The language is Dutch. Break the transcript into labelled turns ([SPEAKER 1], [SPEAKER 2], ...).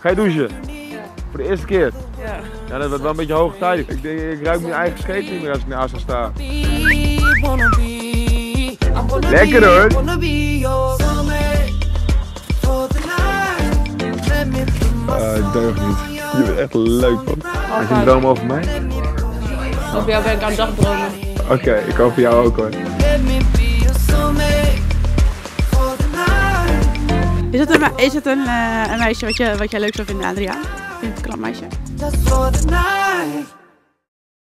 [SPEAKER 1] Ga je douchen?
[SPEAKER 2] Ja.
[SPEAKER 1] Voor de eerste keer?
[SPEAKER 2] Ja.
[SPEAKER 1] Ja, dat wordt wel een beetje hoog tijd. Ik denk, ik ruik mijn eigen scheet niet meer als ik naast haar sta. Lekker hoor! Ik deug niet. Je bent echt leuk man. Had je een droom over mij?
[SPEAKER 2] Over jou ben ik aan het dagdromen.
[SPEAKER 1] Oké, ik hoop voor jou ook hoor.
[SPEAKER 3] Is het een meisje wat jij leuk zou vinden, Adriaan? Vind je het een knap meisje?